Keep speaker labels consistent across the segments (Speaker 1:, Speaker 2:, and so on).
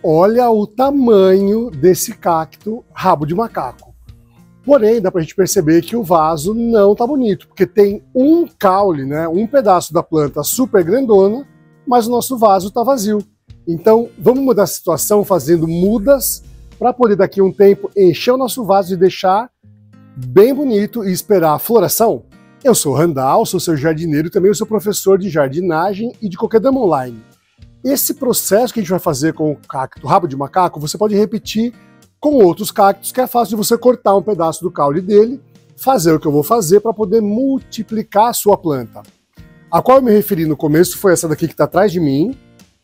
Speaker 1: Olha o tamanho desse cacto rabo de macaco. Porém, dá pra gente perceber que o vaso não tá bonito, porque tem um caule, né, um pedaço da planta super grandona, mas o nosso vaso tá vazio. Então, vamos mudar a situação fazendo mudas para poder daqui a um tempo encher o nosso vaso e deixar bem bonito e esperar a floração. Eu sou o Randall, sou seu jardineiro e também sou professor de jardinagem e de coquedama online. Esse processo que a gente vai fazer com o cacto rabo de macaco, você pode repetir com outros cactos, que é fácil de você cortar um pedaço do caule dele, fazer o que eu vou fazer para poder multiplicar a sua planta. A qual eu me referi no começo foi essa daqui que está atrás de mim.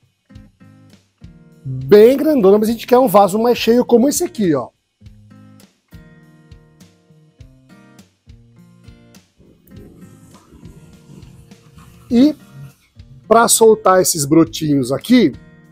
Speaker 1: Bem grandona, mas a gente quer um vaso mais cheio como esse aqui, ó. E para soltar esses brotinhos aqui,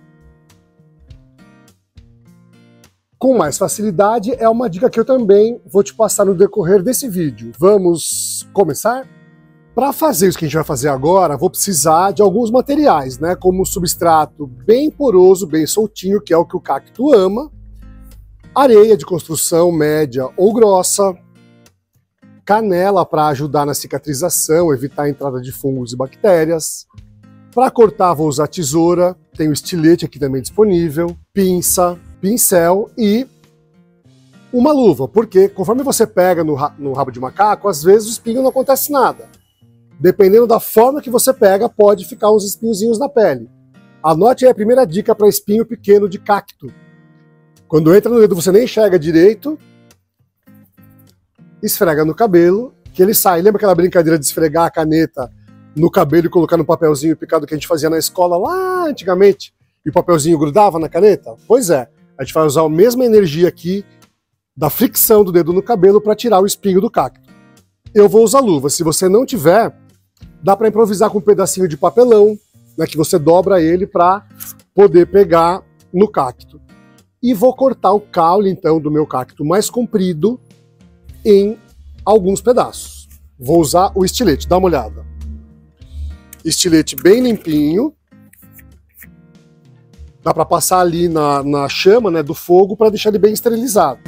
Speaker 1: com mais facilidade, é uma dica que eu também vou te passar no decorrer desse vídeo. Vamos começar? Para fazer isso que a gente vai fazer agora, vou precisar de alguns materiais, né? Como substrato bem poroso, bem soltinho, que é o que o cacto ama, areia de construção média ou grossa, canela para ajudar na cicatrização, evitar a entrada de fungos e bactérias. Para cortar vou usar tesoura, tem o estilete aqui também disponível, pinça, pincel e uma luva, porque conforme você pega no rabo de macaco, às vezes o espinho não acontece nada. Dependendo da forma que você pega, pode ficar uns espinhozinhos na pele. Anote aí a primeira dica para espinho pequeno de cacto. Quando entra no dedo você nem enxerga direito, esfrega no cabelo, que ele sai. Lembra aquela brincadeira de esfregar a caneta no cabelo e colocar no papelzinho picado que a gente fazia na escola lá antigamente? E o papelzinho grudava na caneta? Pois é, a gente vai usar a mesma energia aqui da fricção do dedo no cabelo para tirar o espinho do cacto. Eu vou usar luva. Se você não tiver, dá para improvisar com um pedacinho de papelão, né, que você dobra ele para poder pegar no cacto. E vou cortar o caule, então, do meu cacto mais comprido em alguns pedaços. Vou usar o estilete, dá uma olhada. Estilete bem limpinho. Dá para passar ali na chama, né, do fogo para deixar ele bem esterilizado.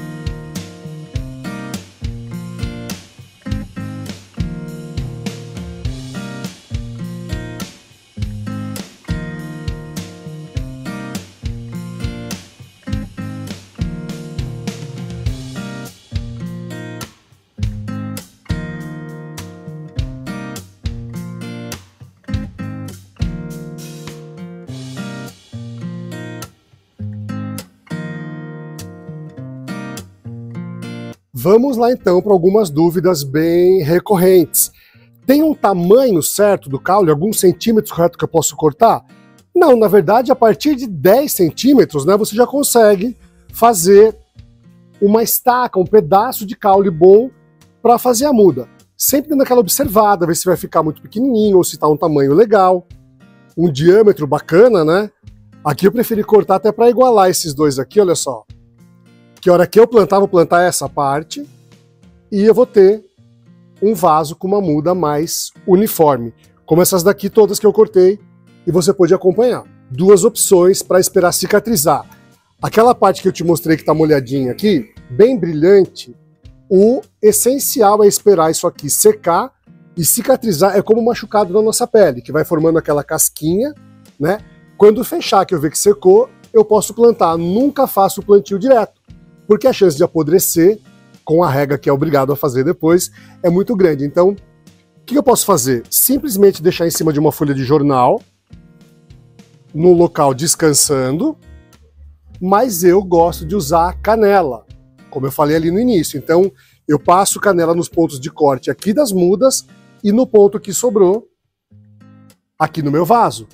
Speaker 1: Vamos lá então para algumas dúvidas bem recorrentes. Tem um tamanho certo do caule, alguns centímetros correto que eu posso cortar? Não, na verdade a partir de 10 centímetros, né, você já consegue fazer uma estaca, um pedaço de caule bom para fazer a muda. Sempre dando aquela observada, ver se vai ficar muito pequenininho ou se está um tamanho legal, um diâmetro bacana, né? Aqui eu preferi cortar até para igualar esses dois aqui, olha só. Que a hora que eu plantar, vou plantar essa parte e eu vou ter um vaso com uma muda mais uniforme, como essas daqui todas que eu cortei e você pode acompanhar. Duas opções para esperar cicatrizar. Aquela parte que eu te mostrei que está molhadinha aqui, bem brilhante, o essencial é esperar isso aqui secar e cicatrizar. É como um machucado na nossa pele, que vai formando aquela casquinha, né? Quando fechar, que eu ver que secou, eu posso plantar. Nunca faço o plantio direto, porque a chance de apodrecer, com a rega que é obrigado a fazer depois, é muito grande. Então, o que eu posso fazer? Simplesmente deixar em cima de uma folha de jornal, no local descansando, mas eu gosto de usar canela, como eu falei ali no início. Então, eu passo canela nos pontos de corte aqui das mudas e no ponto que sobrou, aqui no meu vaso.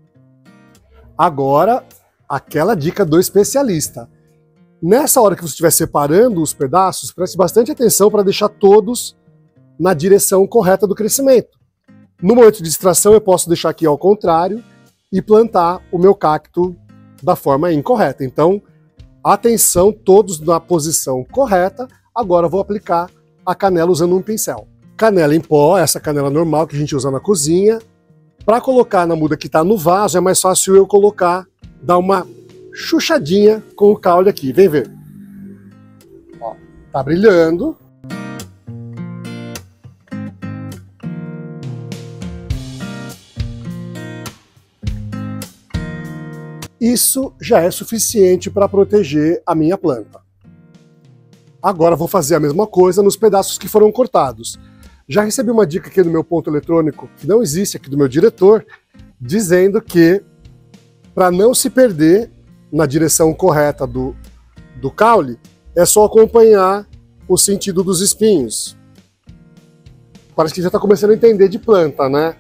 Speaker 1: Agora, aquela dica do especialista. Nessa hora que você estiver separando os pedaços, preste bastante atenção para deixar todos na direção correta do crescimento. No momento de extração eu posso deixar aqui ao contrário e plantar o meu cacto da forma incorreta. Então, atenção, todos na posição correta. Agora eu vou aplicar a canela usando um pincel. Canela em pó, essa canela normal que a gente usa na cozinha. Para colocar na muda que está no vaso, é mais fácil eu colocar, dar uma chuchadinha com o caule aqui, vem ver. Ó, tá brilhando. Isso já é suficiente para proteger a minha planta. Agora vou fazer a mesma coisa nos pedaços que foram cortados. Já recebi uma dica aqui no meu ponto eletrônico, que não existe aqui do meu diretor, dizendo que para não se perder na direção correta do caule, é só acompanhar o sentido dos espinhos. Parece que já está começando a entender de planta, né?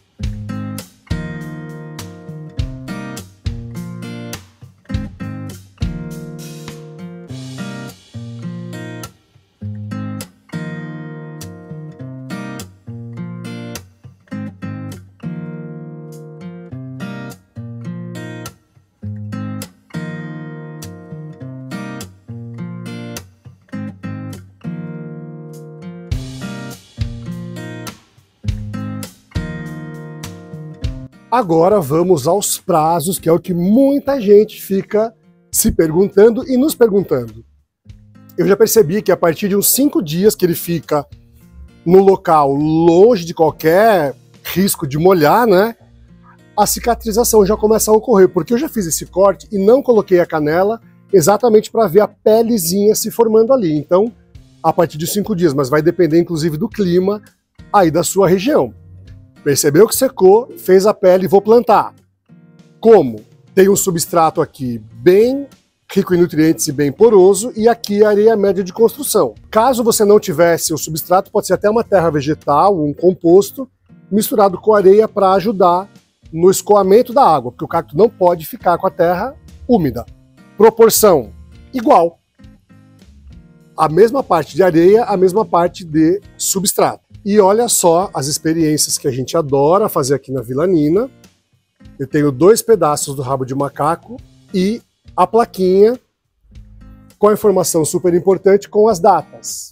Speaker 1: Agora vamos aos prazos, que é o que muita gente fica se perguntando e nos perguntando. Eu já percebi que a partir de uns 5 dias que ele fica no local longe de qualquer risco de molhar, né, a cicatrização já começa a ocorrer, porque eu já fiz esse corte e não coloquei a canela exatamente para ver a pelezinha se formando ali. Então, a partir de 5 dias, mas vai depender inclusive do clima aí da sua região. Percebeu que secou, fez a pele e vou plantar. Como? Tem um substrato aqui bem rico em nutrientes e bem poroso, e aqui a areia média de construção. Caso você não tivesse o substrato, pode ser até uma terra vegetal, um composto, misturado com areia para ajudar no escoamento da água, porque o cacto não pode ficar com a terra úmida. Proporção igual. A mesma parte de areia, a mesma parte de substrato. E olha só as experiências que a gente adora fazer aqui na Vila Nina. Eu tenho 2 pedaços do rabo de macaco e a plaquinha com a informação super importante com as datas.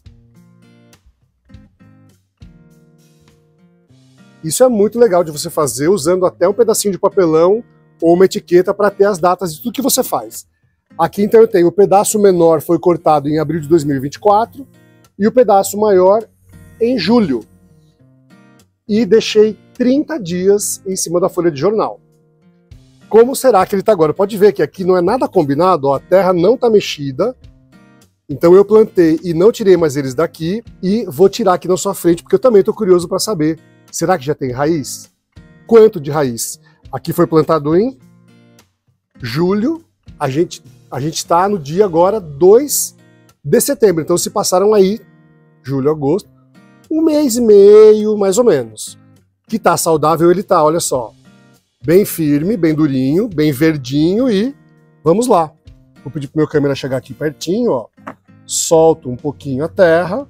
Speaker 1: Isso é muito legal de você fazer usando até um pedacinho de papelão ou uma etiqueta para ter as datas de tudo que você faz. Aqui então eu tenho o pedaço menor foi cortado em abril de 2024 e o pedaço maior em julho. E deixei 30 dias em cima da folha de jornal. Como será que ele está agora? Pode ver que aqui não é nada combinado, ó, a terra não está mexida. Então eu plantei e não tirei mais eles daqui e vou tirar aqui na sua frente, porque eu também estou curioso para saber, será que já tem raiz? Quanto de raiz? Aqui foi plantado em julho, a gente está no dia agora 2 de setembro, então se passaram aí, julho, agosto, 1 mês e meio, mais ou menos. Que tá saudável ele tá, olha só. Bem firme, bem durinho, bem verdinho e vamos lá. Vou pedir pro meu câmera chegar aqui pertinho, ó. Solto um pouquinho a terra.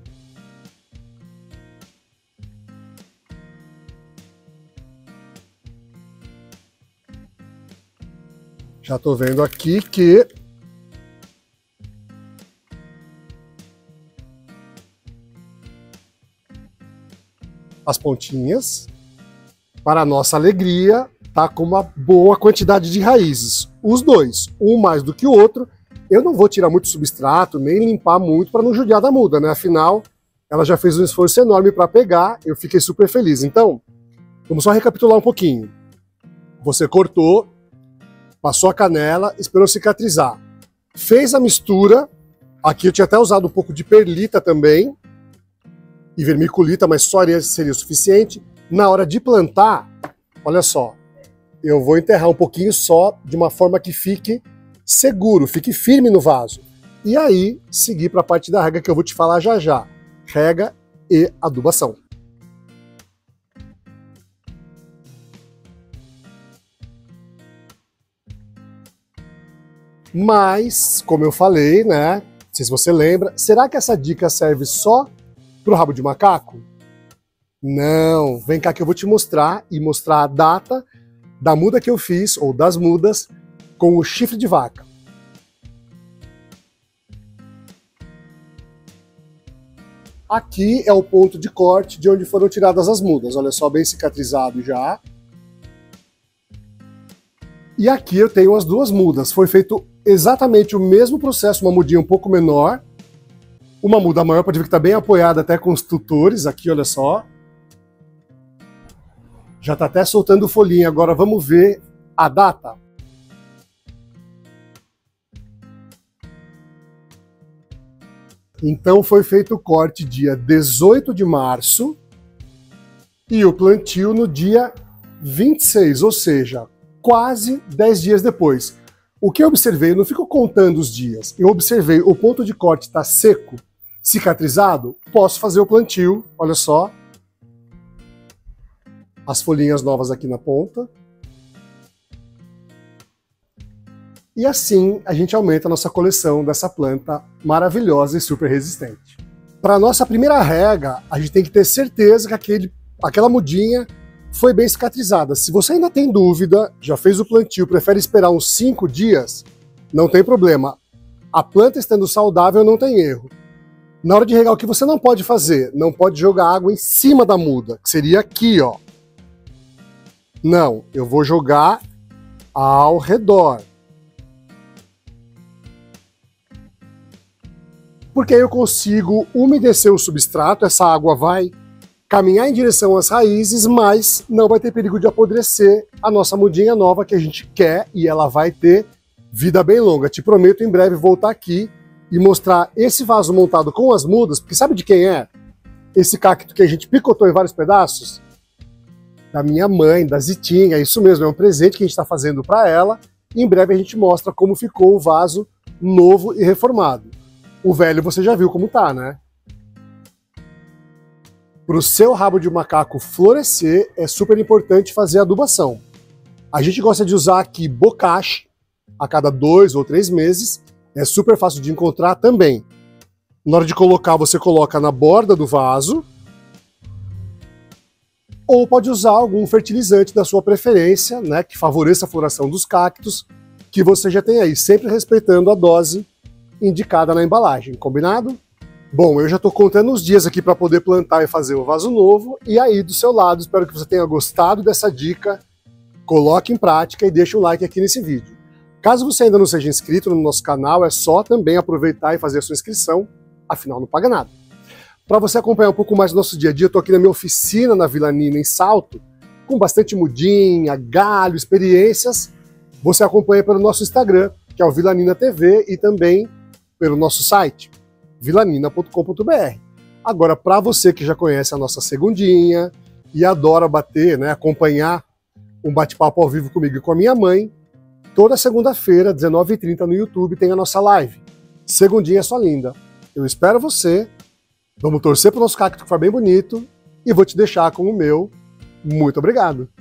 Speaker 1: Já tô vendo aqui que as pontinhas, para a nossa alegria, tá com uma boa quantidade de raízes. Os dois, um mais do que o outro. Eu não vou tirar muito substrato, nem limpar muito para não judiar da muda, né? Afinal, ela já fez um esforço enorme para pegar, eu fiquei super feliz. Então, vamos só recapitular um pouquinho. Você cortou, passou a canela, esperou cicatrizar. Fez a mistura, aqui eu tinha até usado um pouco de perlita também, e vermiculita, mas só areia seria o suficiente. Na hora de plantar, olha só, eu vou enterrar um pouquinho só, de uma forma que fique seguro, fique firme no vaso. E aí, seguir para a parte da rega que eu vou te falar já já. Rega e adubação. Mas, como eu falei, né, não sei se você lembra, será que essa dica serve só para o rabo de macaco? Não, vem cá que eu vou te mostrar e mostrar a data da muda que eu fiz, ou das mudas, com o chifre de vaca. Aqui é o ponto de corte de onde foram tiradas as mudas, olha só, bem cicatrizado já. E aqui eu tenho as duas mudas. Foi feito exatamente o mesmo processo, uma mudinha um pouco menor. Uma muda maior, pode ver que está bem apoiada até com os tutores aqui, olha só. Já está até soltando folhinha. Agora vamos ver a data. Então foi feito o corte dia 18 de março e o plantio no dia 26, ou seja, quase 10 dias depois. O que eu observei, eu não fico contando os dias, eu observei o ponto de corte está seco, cicatrizado, posso fazer o plantio, olha só. As folhinhas novas aqui na ponta. E assim a gente aumenta a nossa coleção dessa planta maravilhosa e super resistente. Para a nossa primeira rega, a gente tem que ter certeza que aquela mudinha foi bem cicatrizada. Se você ainda tem dúvida, já fez o plantio, prefere esperar uns 5 dias, não tem problema. A planta estando saudável não tem erro. Na hora de regar, o que você não pode fazer? Não pode jogar água em cima da muda, que seria aqui, ó. Não, eu vou jogar ao redor. Porque aí eu consigo umedecer o substrato, essa água vai caminhar em direção às raízes, mas não vai ter perigo de apodrecer a nossa mudinha nova que a gente quer e ela vai ter vida bem longa. Te prometo em breve voltar aqui e mostrar esse vaso montado com as mudas, porque sabe de quem é? Esse cacto que a gente picotou em vários pedaços? Da minha mãe, da Zitinha, isso mesmo, é um presente que a gente está fazendo para ela. E em breve a gente mostra como ficou o vaso novo e reformado. O velho você já viu como tá, né? Para o seu rabo de macaco florescer, é super importante fazer adubação. A gente gosta de usar aqui bocache a cada 2 ou 3 meses. É super fácil de encontrar também. Na hora de colocar, você coloca na borda do vaso. Ou pode usar algum fertilizante da sua preferência, né, que favoreça a floração dos cactos, que você já tem aí, sempre respeitando a dose indicada na embalagem, combinado? Bom, eu já estou contando os dias aqui para poder plantar e fazer o vaso novo, e aí do seu lado, espero que você tenha gostado dessa dica, coloque em prática e deixe um like aqui nesse vídeo. Caso você ainda não seja inscrito no nosso canal, é só também aproveitar e fazer a sua inscrição, afinal não paga nada. Para você acompanhar um pouco mais do nosso dia a dia, eu estou aqui na minha oficina na Vila Nina, em Salto, com bastante mudinha, galho, experiências. Você acompanha pelo nosso Instagram, que é o Vila Nina TV, e também pelo nosso site, vilanina.com.br. Agora, para você que já conhece a nossa segundinha e adora bater, né, acompanhar um bate-papo ao vivo comigo e com a minha mãe, toda segunda-feira, 19h30 no YouTube, tem a nossa live. Segundinha só linda. Eu espero você. Vamos torcer para o nosso cacto que foi bem bonito e vou te deixar com o meu. Muito obrigado!